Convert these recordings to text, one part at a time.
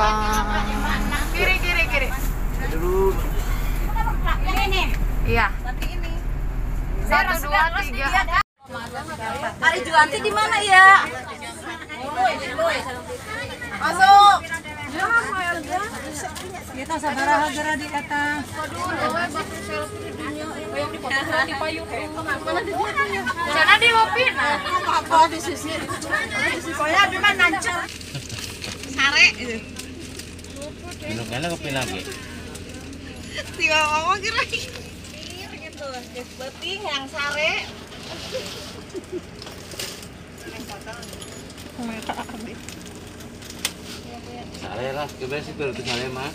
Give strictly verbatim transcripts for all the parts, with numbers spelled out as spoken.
Bang. Kiri kiri kiri. Dulu. Ini nih. Iya. Nanti ini. Satu dua tiga. Ari Juanti di mana ya? Masuk. Kita sabaraha gara di eta. Sana di Wopina. Apa di sisi? Soalnya di mana nancer. Sare. Minum kali kopi lagi. Tiba ngomong kira gitu. Gas beting yang sare. Sare lah, coba sih tuh sare mah.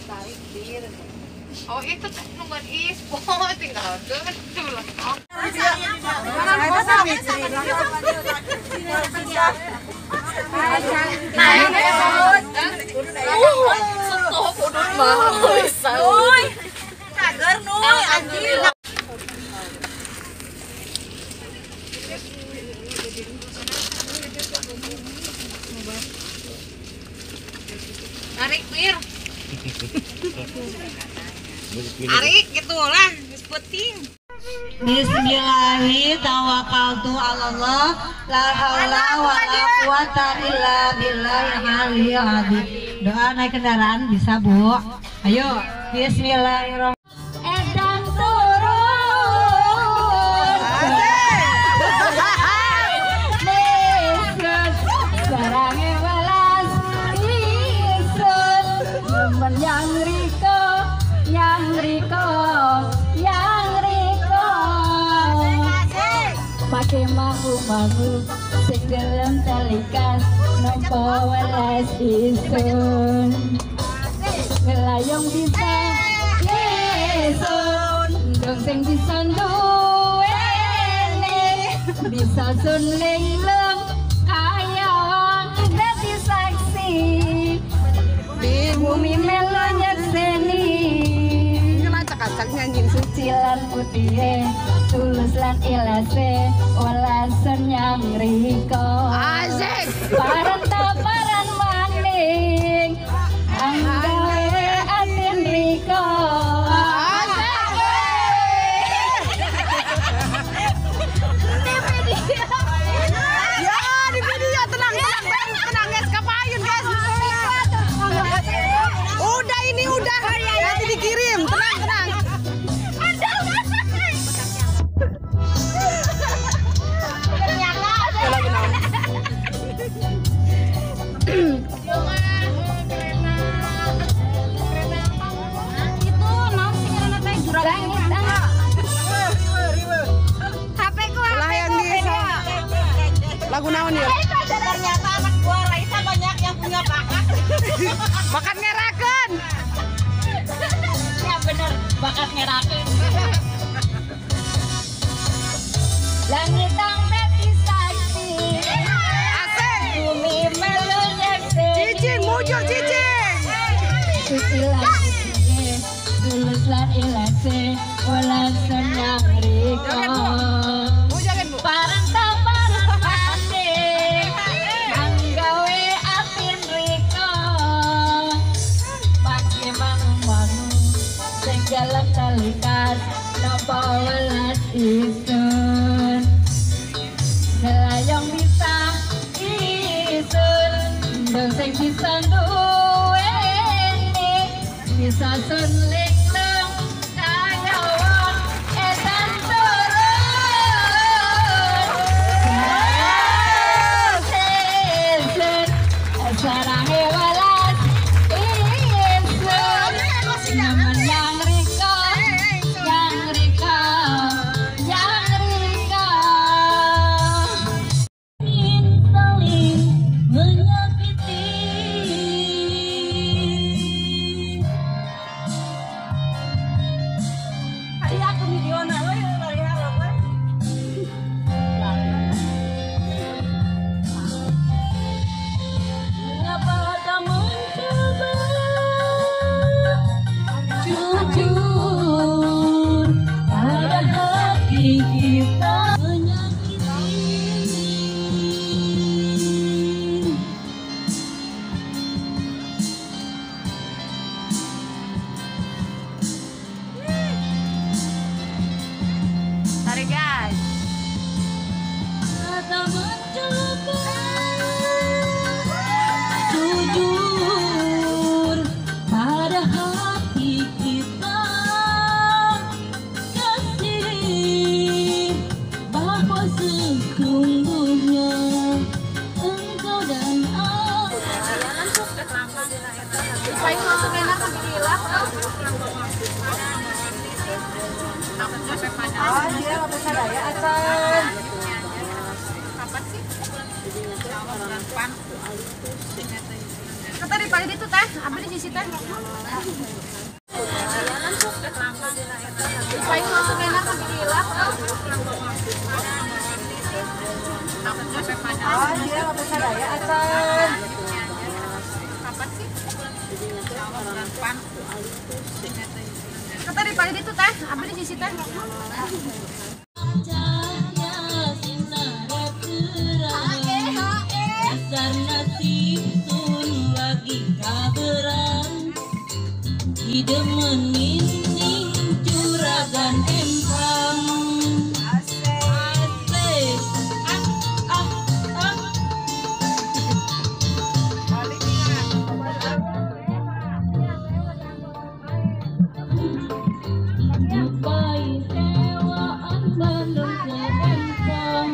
Oh itu nomor ispo tinggal tuh lah. Kager nuy anjing. Tarik mir. Tarik gitu lah, geus penting. Bismillahi tawakkaltu 'alallah la haula wala quwata illa billahil aliyyil azim. Doa naik kendaraan bisa, Bu. Ayo, bismillahirrahmanirrahim. Edan turun. Neskeun sarange welas isun. Temen yang riko, yang riko, yang riko. Pakai mahu-mahu segelem talikas nompo welas isun. Ngelayong bisa isun, dongseng bisa duweni, bisa sun linglung kayang dadi saksi di bumi melo nyekseni. Ngacak-acak nyanyi Sucilan putih, tulus lan ilase, walasan yang riko. Asik. Paran-taparan maning, anggawe atin riko. Ya di video tenang tenang tenang tenang guys, kapain guys. Udah ini udah nanti dikirim tenang tenang. Lagu naon ya? Ternyata anak buah Raisa banyak yang punya bakat. Bakat ngerakeun. Ya bener, bakat ngerakeun. Langit ang beti saksi, Asik. bumi melu nyekseni. Cicing mujur cicing. Sucilan putih, tulus lan ilase, walasan yang riko. Mujakin Bu. Parang taparan maning, anggawe atin riko. Pake mangu-mangu, senggalan talikas, nopo welas isun. Ngelayong bisa isun, dongseng bisa duweni, bisa sun linglung kayawang edan turun. Isun, sarange welas isun. Nyaman yang riko, yang riko, yang riko. Ingin saling menyakiti. jujur pada hati kita, kasih bahwa sesungguhnya engkau dan aku. Paling masuk enak alhamdulillah. Oh, dia nggak bisa daya acan. Kapan sih? Kata di paling itu teh, apa di sisi teh? Paling masuk enak alhamdulillah. Oh, dia nggak bisa daya acan. Kapan sih? Kata di paling itu teh, apa di sisi teh? Cahaya sinar terang, dasar nasib sun lagi kaberan, didemenin ning juragan empang. Asik, ah, ah, ah. Bayi sewaan Bandung ke empang.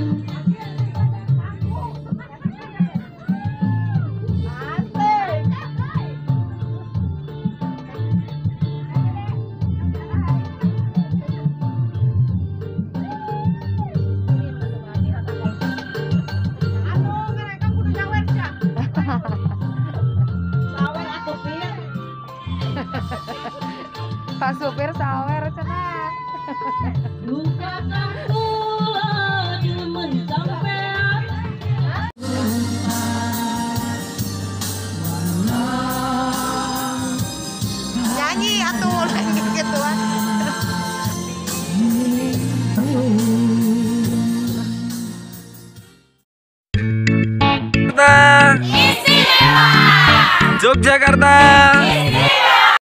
Pak supir sawer cenah. Duka kula demen sampean. Nyanyi atuh lagi gituan. Yogyakarta.